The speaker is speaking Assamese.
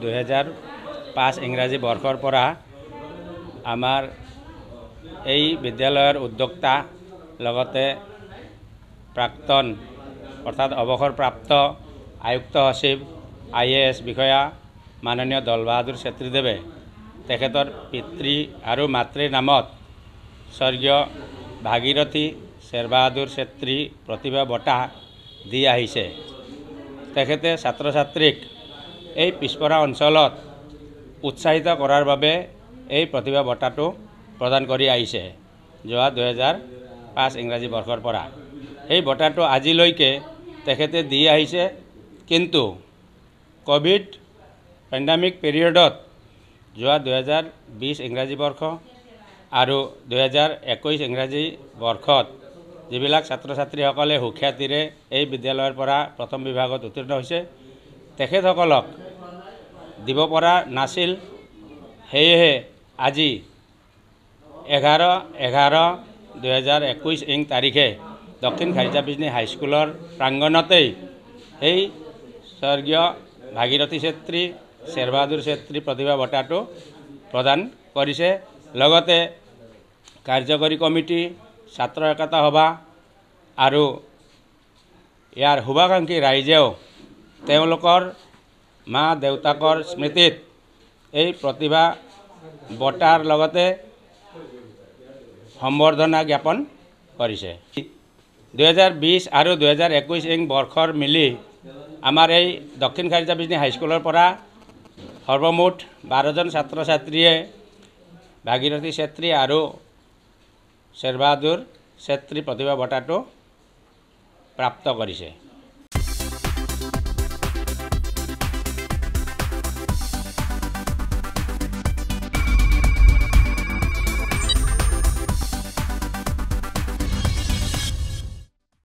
2005 ইংৰাজী বৰ্ষৰ পৰা আমাৰ এই বিদ্যালয়ৰ উদ্যোক্তা লগতে প্ৰাক্তন অৰ্থাৎ অৱসৰপ্ৰাপ্ত আয়ুক্ত সচিব IAS বিষয়া মাননীয় দল বাহাদুৰ ছেত্ৰীদেৱে তেখেতৰ পিতৃ আৰু মাতৃৰ নামত স্বৰ্গীয় ভাগীৰথী শ্বেৰবাহাদুৰ ছেত্ৰী প্ৰতিভা বঁটা দি আহিছে। তেখেতে ছাত্ৰ ছাত্ৰীক এই পিছপৰা অঞ্চলত উৎসাহিত কৰাৰ বাবে এই প্ৰতিভা বঁটাটো প্ৰদান কৰি আহিছে যোৱা 2005 ইংৰাজী বৰ্ষৰ পৰা। এই বঁটাটো আজিলৈকে তেখেতে দি আহিছে, কিন্তু কোভিড পেণ্ডামিক পিৰিয়ডত যোৱা 2020 ইংৰাজী বৰ্ষ আৰু 2021 ইংৰাজী বৰ্ষত যিবিলাক ছাত্ৰ ছাত্ৰীসকলে সুখ্যাতিৰে এই বিদ্যালয়ৰ পৰা প্ৰথম বিভাগত উত্তীৰ্ণ হৈছে তেখেতসকলক দিব পৰা নাছিল। সেয়েহে আজি 11/11/2021 তাৰিখে দক্ষিণ খাৰিজা বিজনী হাইস্কুলৰ প্ৰাংগণতেই এই স্বৰ্গীয় ভাগীৰথী ছেত্ৰী শ্বেৰবাহাদুৰ ছেত্ৰী প্ৰতিভা বঁটাটো প্ৰদান কৰিছে। লগতে কাৰ্যকৰী কমিটি, ছাত্ৰ একতা সভা আৰু ইয়াৰ শুভাকাংক্ষী ৰাইজেও তেওঁলোকৰ মা দেউতাকৰ স্মৃতিত এই প্ৰতিভা বঁটাৰ লগতে সম্বৰ্ধনা জ্ঞাপন কৰিছে। 2020 আৰু 2021 বৰ্ষৰ মিলি আমাৰ এই দক্ষিণ খাৰিজা বিজনী হাইস্কুলৰ পৰা সৰ্বমুঠ 12জন ছাত্ৰ ছাত্ৰীয়ে ভাগীৰথী ছেত্ৰী আৰু শ্বেৰবাহাদুৰ ছেত্ৰী প্ৰতিভা বঁটাটো প্ৰাপ্ত কৰিছে।